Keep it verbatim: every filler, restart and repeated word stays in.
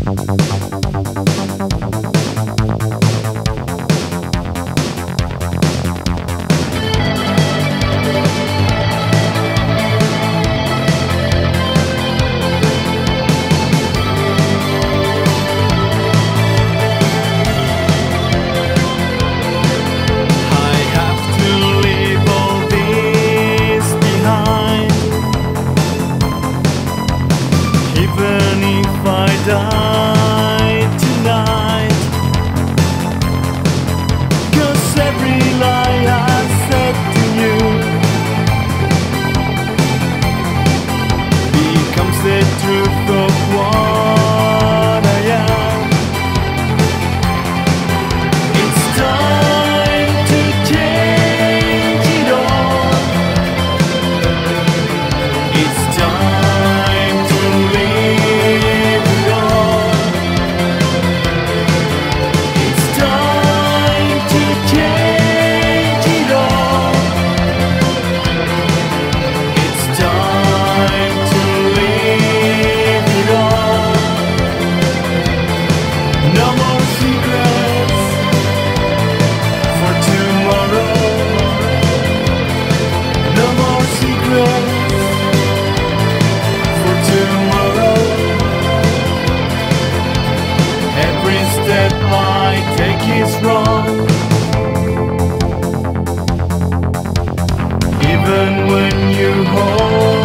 Die tonight, 'cause every lie I said to you becomes the truth of what I am. It's time to change it all. It's time to leave it all. It's time to change it all. It's time to leave it all. No more secrets for tomorrow. No more secrets for tomorrow. Every step I take is wrong, even when you hold